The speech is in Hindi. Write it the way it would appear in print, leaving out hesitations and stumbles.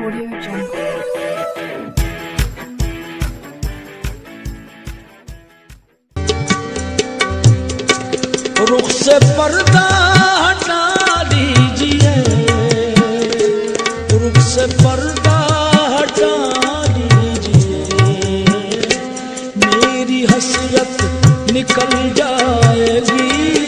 Audio Jungle। रुख से पर्दा हटा दीजिए, रुख से पर्दा हटा दीजिए, मेरी हसरत निकल जाएगी।